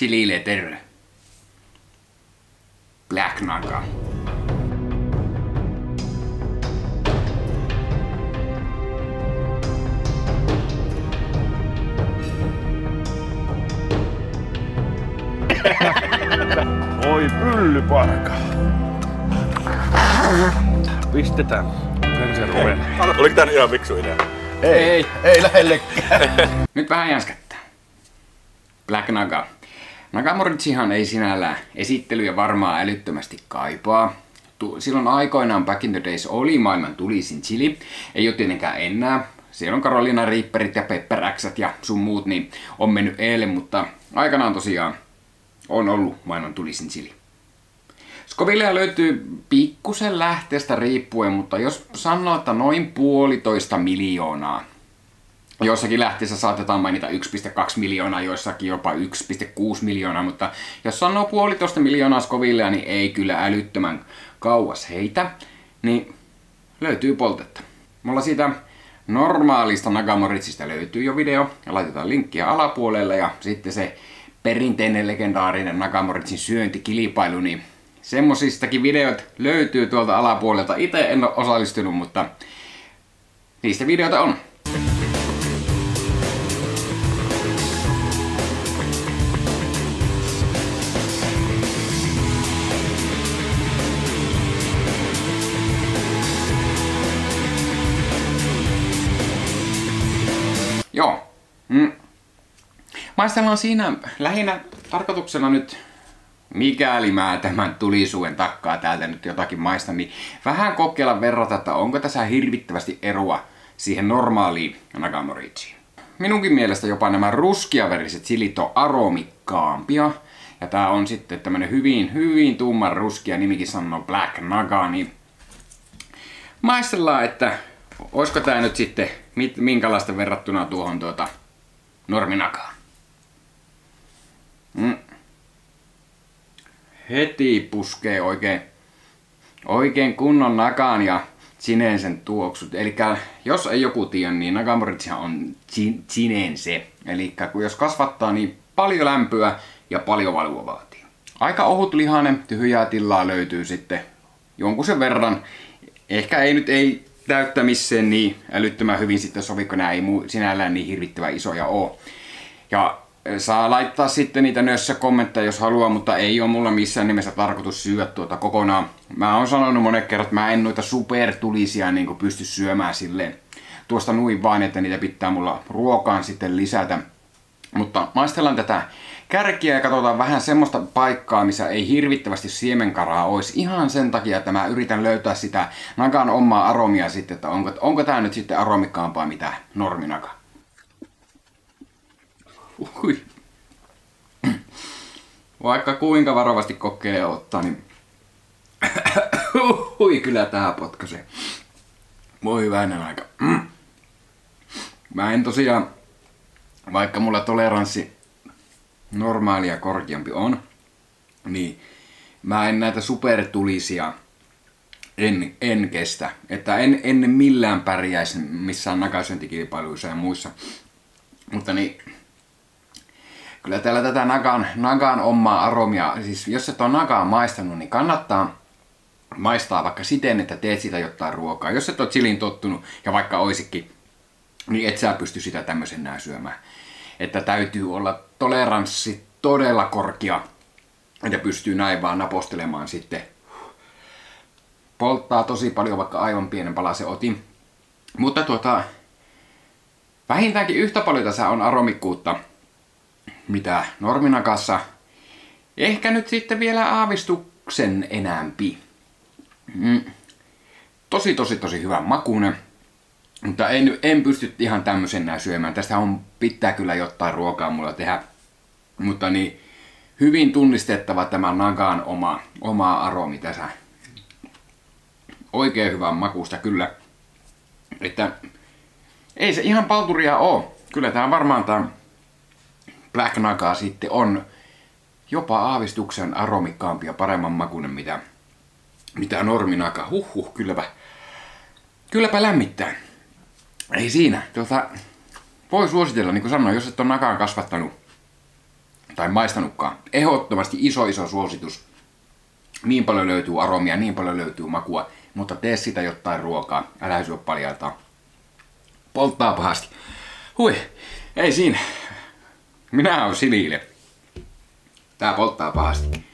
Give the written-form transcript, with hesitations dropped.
Chili Letter. Black Naga. Oi pyllyparka. Pistetään kansan ruvelle. Oliko tää ihan viksu idea? Ei lähellekään. Nyt vähän jänskättää. Black Naga. Nagamorichihan ei sinällään esittelyjä varmaan älyttömästi kaipaa. Silloin aikoinaan Back in the Days oli maailman tulisin chili. Ei ole tietenkään enää. Siellä on Carolina Reaperit ja Pepper X:t ja sun muut, niin on mennyt eilen, mutta aikanaan tosiaan on ollut maailman tulisin chili. Scovillea löytyy pikkusen lähteestä riippuen, mutta jos sanoo, että noin 1,5 miljoonaa. Jossakin lähteessä saatetaan mainita 1,2 miljoonaa, joissakin jopa 1,6 miljoonaa, mutta jos sanoo 1,5 miljoonaa Scovillea, niin ei kyllä älyttömän kauas heitä, niin löytyy poltetta. Mulla siitä normaalista Nagamoritsista löytyy jo video, ja laitetaan linkkiä alapuolelle, ja sitten se perinteinen legendaarinen Nagamoritsin syöntikilpailu, niin semmosistakin videot löytyy tuolta alapuolelta. Itse en ole osallistunut, mutta niistä videoita on. Joo. Maistellaan siinä lähinnä tarkoituksena nyt, mikäli mä tämän tulisuuden takkaa täältä nyt jotakin maistan, niin vähän kokeilla verrata, että onko tässä hirvittävästi eroa siihen normaaliin Nagamorichiin. Minunkin mielestä jopa nämä ruskiaveriset chilit on aromikkaampia. Ja tää on sitten tämmönen hyvin tumman ruskia, nimikin sanoo Black Naga, niin maistellaan, että olisiko tää nyt sitten minkälaista verrattuna tuohon Norminagaan. Heti puskee oikein kunnon nagaan ja chinensen tuoksut. Eli jos ei joku tiedä, niin Nagamorichihan on chinense. Eli jos kasvattaa, niin paljon lämpöä ja paljon valua vaatii. Aika ohutlihainen, tyhjää tilaa löytyy sitten jonkun sen verran. Ehkä ei täyttämiseen niin älyttömän hyvin sitten sovi, kun nämä ei sinällään niin hirvittävän isoja ole. Ja saa laittaa sitten niitä nössä kommentteja, jos haluaa, mutta ei ole mulla missään nimessä tarkoitus syödä tuota kokonaan. Mä oon sanonut monen kerran, että mä en noita supertulisia niin pysty syömään silleen tuosta nuin vaan, että niitä pitää mulla ruokaan sitten lisätä. Mutta maistellaan tätä kärkiä ja katsotaan vähän semmoista paikkaa, missä ei hirvittävästi siemenkaraa olisi. Ihan sen takia, että mä yritän löytää sitä nagan omaa aromia sitten, että onko tää nyt sitten aromikkaampaa mitä norminaga. Ui. Vaikka kuinka varovasti kokeilee ottaa, niin kyllä tää potkaisee. Voi hyvänen aika. Mä en tosiaan, vaikka mulla toleranssi normaalia korkeampi on, niin mä en näitä supertulisia en kestä. Että en millään pärjäisi missään nagasyöntikilpailuissa ja muissa. Mutta niin, kyllä täällä tätä nagan omaa aromia, siis jos et ole nagaa maistanut, niin kannattaa maistaa vaikka siten, että teet sitä jotain ruokaa. Jos et ole chiliin tottunut ja vaikka oisikin, niin et sä pysty sitä tämmöisenä syömään. Että täytyy olla toleranssi todella korkea, ja pystyy näin vaan napostelemaan sitten. Polttaa tosi paljon, vaikka aivan pienen palasen otin. Mutta vähintäänkin yhtä paljon tässä on aromikkuutta, mitä norminagassa. Ehkä nyt sitten vielä aavistuksen enämpi. Tosi hyvän makuinen. Mutta en pysty ihan tämmöisenä syömään. Tästä pitää kyllä jotain ruokaa mulla tehdä. Mutta niin, hyvin tunnistettava tämä nagan oma aromi tässä. Oikein hyvän makusta kyllä. Että ei se ihan palturia oo. Kyllä tää varmaan tää Black Naga sitten on jopa aavistuksen aromikkaampi ja paremman makuinen mitä norminaga. Kylläpä lämmittää. Ei siinä. Voi suositella, niin kuin sanoin, jos et ole nagaa kasvattanut tai maistanutkaan. Ehdottomasti iso suositus. Niin paljon löytyy aromia, niin paljon löytyy makua, mutta tee sitä jotain ruokaa. Älä syö paljaltaan. Polttaa pahasti. Hui, ei siinä. Minä oon Silile. Tää polttaa pahasti.